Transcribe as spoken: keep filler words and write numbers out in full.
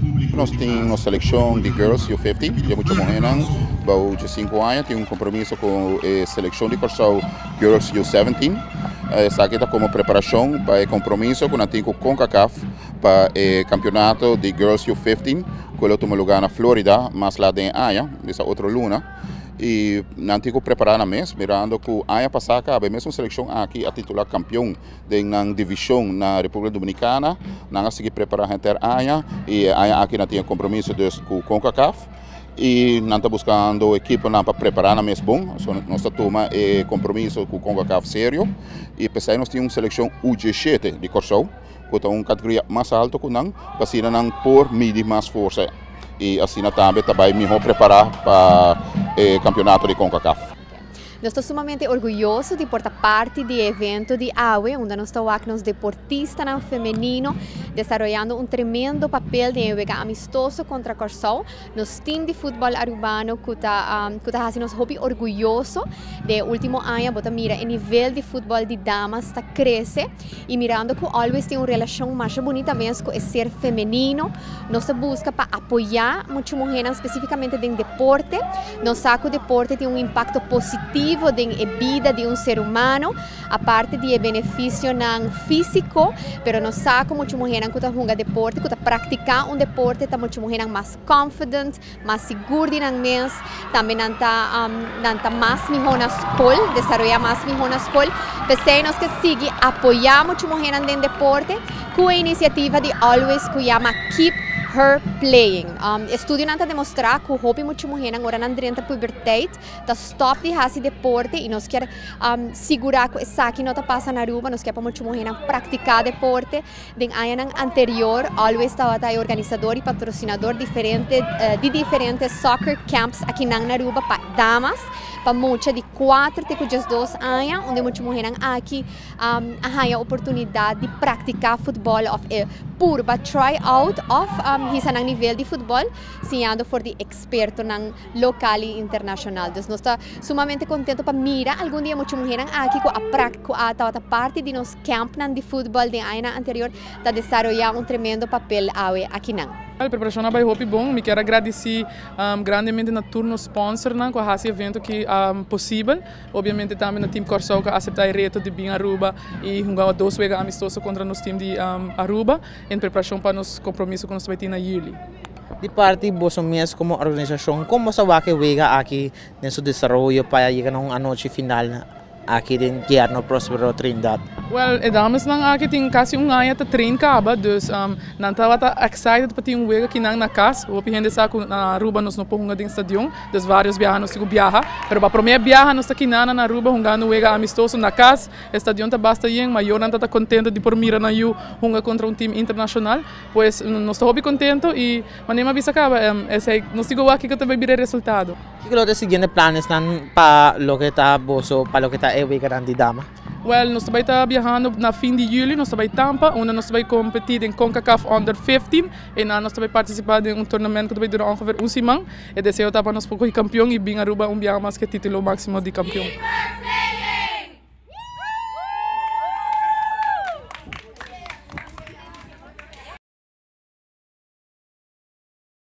Nós temos uma seleção de Girls U cinquenta, de muito morrenan, bau de cinco anos, tem um compromisso com a seleção de Corsau Girls U setenta. Essa aqui está como preparação para o compromisso com o antigo CONCACAF para o campeonato de Girls U cinquenta, que ele toma lugar na Flórida, mas lá em Aya, essa outra luna. E na antigo preparando mesmo, mirando que a ano passado a mesma seleção aqui a titular campeão da divisão na República Dominicana, nós seguimos preparando a ano e a aqui não tinha compromisso com o CONCACAF e nós estamos buscando equipe para preparar na mesmo bom, nós toma é compromisso com o CONCACAF sério e pensei nós temos uma seleção U dezessete de Corsau, que é uma categoria mais alta que nós, para não por medir mais força. E assim também também melhor preparar para o campeonato de CONCACAF. Nós estamos sumamente orgulhosos de portar parte do evento de A U E, onde nós estamos aqui nos deportistas feminino, desenvolvendo um tremendo papel de jogar amistoso contra Corsau. Nos time de futebol arubano que está um, que está fazendo nos hobby orgulhoso de último ano, bota mira o nível de futebol de damas está cresce e mirando que always tem uma relação mais bonita mesmo com o ser feminino. Nós busca para apoiar muito mulheres especificamente em deporte. Nós sabe que o deporte tem um impacto positivo na vida de um ser humano, a parte de benefício não físico, mas nós sabemos que muitas mulheres que estão jogando deporte, que estão praticando um deporte, estão muitas mulheres mais confident, mais seguras em mês, também não estão mais melhor na escola, desenvolver mais melhor na escola. Pensei nós que seguir apoiar muitas mulheres no deporte com a iniciativa de Always, que chama Keep Her Playing. Um, estudo não está demonstrar que o hobby muitas mulheres agora não durante a puberdade está stop de fazer deporte e nós quer um, segurar que isso aqui não está passando na rua, nós quer para muitas mulheres praticar deporte. Den ano anterior, Always estava aí organizador e patrocinador diferente, uh, de diferentes soccer camps aqui na Aruba para damas, para muitas de quatro até dois anos, onde muitas mulheres aqui um, têm a oportunidade de praticar futebol of uh, puro, para try out of um, hisa ng nível de futebol, sendo for de experto ng local e internacional. Então, nós estamos sumamente contentos para mirar algum dia muitas mulheres aqui com a prática, a parte de nos camp de futebol de ano anterior, está desenvolvendo um tremendo papel aqui não. A preparação é muito bom. Me quero agradecer um, grandemente na turno sponsor na com esse evento que é um, possível. Obviamente também no time Corsau que aceitar o reto de vir a Aruba e jogar dois jogos amistosos contra nosso time de um, Aruba em preparação para nos compromisso com nosso time na Yuli. De parte de mesmo como organização, como sa wake wega aqui nesse desenvolvimento para chegar a uma noite final aqui em Tierno Prospero Trindade? Well, e dames nang aqui tem quase um ano de treino acaba, dus um, não estava excited para ter um wega aqui na casa. O opinião dessa que na Aruba nós não podemos ir no estádio, dus vários viajantes que viaja, pero para primeira viagem nós aqui na na Aruba jogando wega amistoso na casa. O estádio tá basta yen, mas eu não está contente de por mira na eu jogar contra um time internacional, pois nós estamos bem contento e manema bisa acaba, um, esse nós digo aqui que também vir resultado. Que lo de siguiente planes nan para lo que está boso, para lo que está ewe grande dama? Well, nós estamos viajando na fim de julho, nós estamos em Tampa, onde nós estamos competir em CONCACAF Under quinze e nós estamos participando em um torneio que vai durar ongeveer uma semana e desejo para nós ser campeão e vir a Aruba um dia mais que título máximo de campeão.